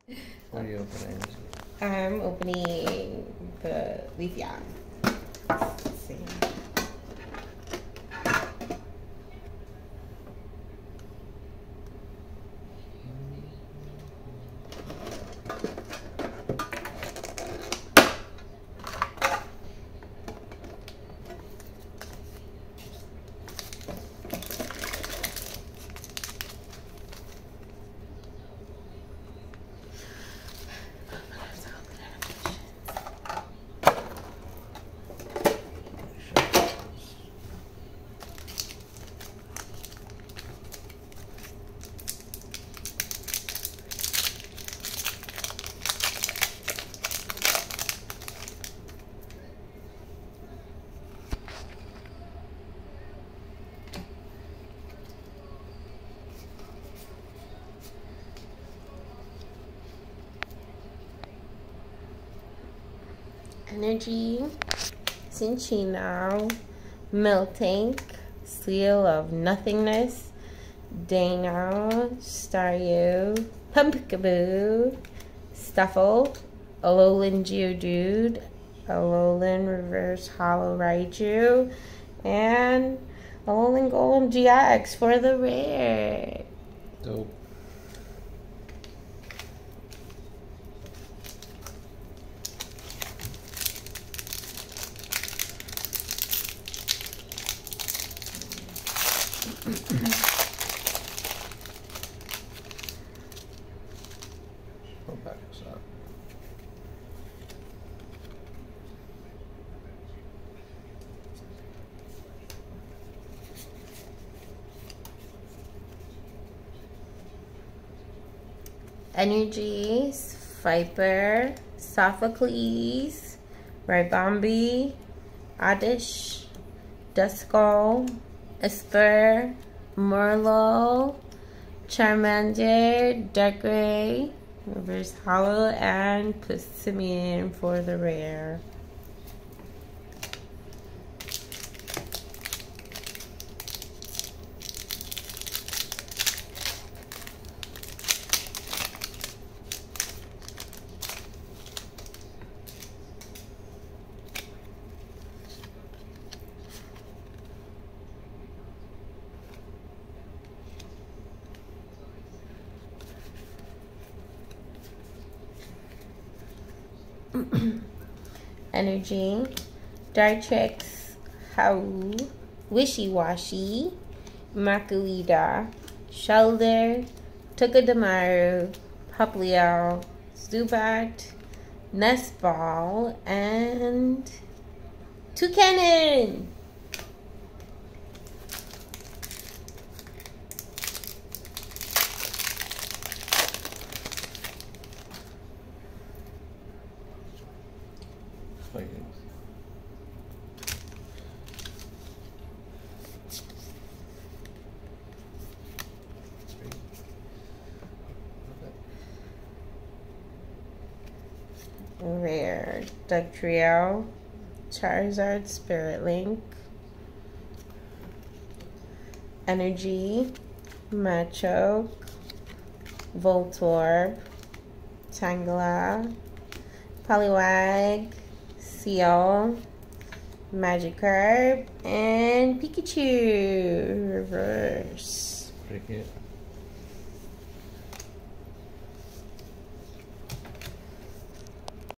What are you opening? I'm opening the Leafeon. Let's see. Energy, Cinchino, Miltank, Seal of Nothingness, Dano, Staryu, Pumpkaboo, Stuffle, Alolan Geodude, Alolan Reverse Hollow Raichu, and Alolan Golem GX for the rare. Dope. Go back this up. Energies, Viper, Sophocles, Ribombi, Oddish, Duskull, Esper, Murloc, Charmander, Darkrai, Reverse Hollow, and Pissimian for the rare. Energy, Dartrix, Hau, Wishy-Washy, Makuida, Shelder, Tokidamaru, Puplio, Zubat, Nestball, and Toucannon. Vikings. Sweet. Okay. Rare, Dugtrio, Charizard, Spirit Link, Energy, Machoke, Voltorb, Tangela, Poliwag, Seal, Magikarp, and Pikachu reverse. Pretty cute.